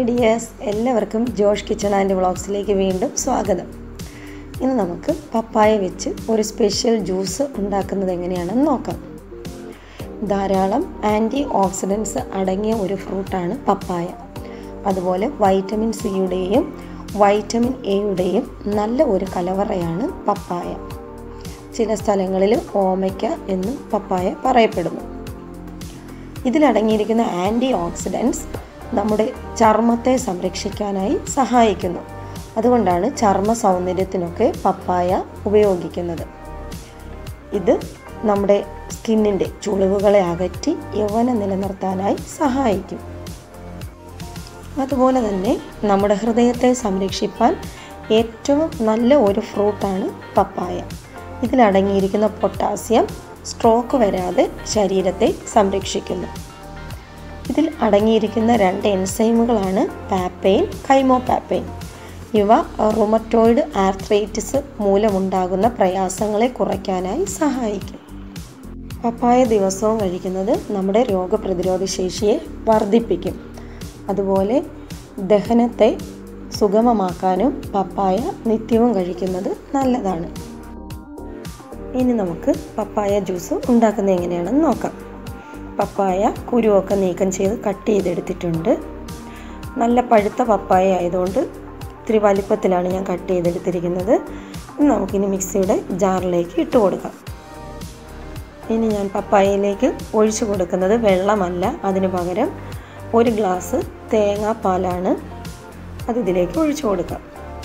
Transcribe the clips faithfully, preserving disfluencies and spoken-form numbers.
Hi dears, എല്ലാവർക്കും Josh kitchen and വ്ളോഗ്സിലേക്ക് വീണ്ടും സ്വാഗതം. ഇന്ന് നമുക്ക് പപ്പായ വെച്ച് ഒരു സ്പെഷ്യൽ ജ്യൂസ് ഉണ്ടാക്കുന്നത് എങ്ങനെയാണെന്ന് നോക്കാം. ധാരാളം ആൻറ്റി ഓക്സിഡൻസ് അടങ്ങിയ ഒരു ഫ്രൂട്ടാണ് പപ്പായ. അതുപോലെ വൈറ്റമിൻ സിയുടെയും വൈറ്റമിൻ എയുടെയും നല്ല ഒരു കലവറയാണ് പപ്പായ. ചില സ്ഥലങ്ങളിൽ ഓമയ്ക്ക എന്ന് പപ്പായ പറയപ്പെടുന്നു. ഇതിലടങ്ങിയിരിക്കുന്ന ആൻറ്റി ഓക്സിഡൻസ് നമ്മുടെ ചർമ്മത്തെ സംരക്ഷിക്കാനായി സഹായിക്കുന്നു. അതുകൊണ്ടാണ് ചർമ്മ സൗന്ദര്യത്തിനൊക്കെ പപ്പായ ഉപയോഗിക്കുന്നത്. ഇത് നമ്മുടെ സ്കിന്നിൻ്റെ ചുളിവുകളെ അകറ്റി യൗവനം നിലനിർത്താനായി സഹായിക്കും. അതുപോലെ തന്നെ നമ്മുടെ ഹൃദയത്തെ സംരക്ഷിക്കാൻ ഏറ്റവും നല്ല ഒരു ഫ്രൂട്ടാണ് പപ്പായ. ഇതിലടങ്ങിയിരിക്കുന്ന പൊട്ടാസ്യം സ്ട്രോക്ക് വരാതെ ശരീരത്തെ സംരക്ഷിക്കുന്നു. ഇതിൽ അടങ്ങിയിരിക്കുന്ന രണ്ട് എൻസൈമുകളാണ് പാപ്പെയിൻ, കൈമോപാപ്പെയിൻ. ഇവ റുമറ്റോയിഡ് ആർത്രൈറ്റിസ് മൂലമുണ്ടാകുന്ന പ്രയാസങ്ങളെ കുറയ്ക്കാനായി സഹായിക്കും. പപ്പായ ദിവസവും കഴിക്കുന്നത് നമ്മുടെ രോഗപ്രതിരോധ ശേഷിയെ വർദ്ധിപ്പിക്കും. അതുപോലെ ദഹനത്തെ സുഗമമാക്കാനും പപ്പായ നിത്യവും കഴിക്കുന്നത് നല്ലതാണ്. ഇനി നമുക്ക് പപ്പായ ജ്യൂസ് ഉണ്ടാക്കുന്നത് എങ്ങനെയാണെന്ന് നോക്കാം. പപ്പായ കുരുവൊക്കെ നീക്കം ചെയ്ത് കട്ട് ചെയ്തെടുത്തിട്ടുണ്ട്. നല്ല പഴുത്ത പപ്പായ ആയതുകൊണ്ട് ഇത്തിരി വലിപ്പത്തിലാണ് ഞാൻ കട്ട് ചെയ്തെടുത്തിരിക്കുന്നത്. നമുക്കിനി മിക്സിയുടെ ജാറിലേക്ക് ഇട്ട് കൊടുക്കാം. ഇനി ഞാൻ പപ്പായയിലേക്ക് ഒഴിച്ചു കൊടുക്കുന്നത് വെള്ളമല്ല, അതിന് പകരം ഒരു ഗ്ലാസ് തേങ്ങാപ്പാലാണ്. അതിതിലേക്ക് ഒഴിച്ചു കൊടുക്കാം.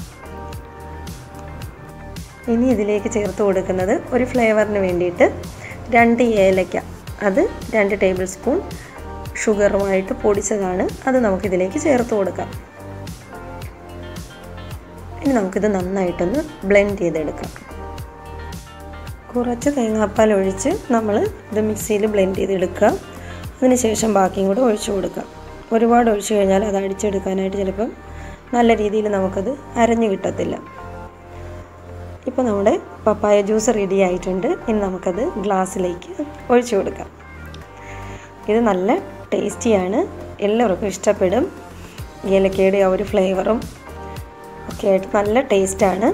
ഇനി ഇതിലേക്ക് ചേർത്ത് കൊടുക്കുന്നത് ഒരു ഫ്ലേവറിന് വേണ്ടിയിട്ട് രണ്ട് ഏലക്ക, അത് രണ്ട് ടേബിൾ സ്പൂൺ ഷുഗറുമായിട്ട് പൊടിച്ചതാണ്. അത് നമുക്കിതിലേക്ക് ചേർത്ത് കൊടുക്കാം. ഇനി നമുക്കിത് നന്നായിട്ടൊന്ന് ബ്ലെൻഡ് ചെയ്തെടുക്കാം. കുറച്ച് തേങ്ങാപ്പാൽ ഒഴിച്ച് നമ്മൾ ഇത് മിക്സിയിൽ ബ്ലെൻഡ് ചെയ്തെടുക്കുക. അതിനുശേഷം ബാക്കിയും കൂടെ ഒഴിച്ചു കൊടുക്കാം. ഒരുപാട് ഒഴിച്ചു കഴിഞ്ഞാൽ അത് അടിച്ചെടുക്കാനായിട്ട് ചിലപ്പം നല്ല രീതിയിൽ നമുക്കത് അരഞ്ഞു കിട്ടത്തില്ല. ഇപ്പോൾ നമ്മുടെ പപ്പായ ജ്യൂസ് റെഡി ആയിട്ടുണ്ട്. ഇനി നമുക്കത് ഗ്ലാസ്സിലേക്ക് ഒഴിച്ചു കൊടുക്കാം. ഇത് നല്ല ടേസ്റ്റിയാണ്, എല്ലാവർക്കും ഇഷ്ടപ്പെടും. ഏലക്കയുടെ ആ ഒരു ഫ്ലേവറും ഒക്കെ ആയിട്ട് നല്ല ടേസ്റ്റാണ്.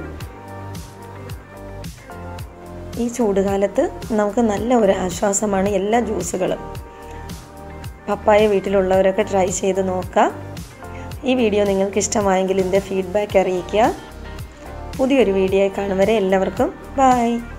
ഈ ചൂടുകാലത്ത് നമുക്ക് നല്ല ഒരു ആശ്വാസമാണ് എല്ലാ ജ്യൂസുകളും. പപ്പായ വീട്ടിലുള്ളവരൊക്കെ ട്രൈ ചെയ്ത് നോക്കുക. ഈ വീഡിയോ നിങ്ങൾക്ക് ഇഷ്ടമായെങ്കിൽ ഇതിൻ്റെ ഫീഡ്ബാക്ക് അറിയിക്കുക. പുതിയൊരു വീഡിയോ കാണും വരെ എല്ലാവർക്കും ബൈ.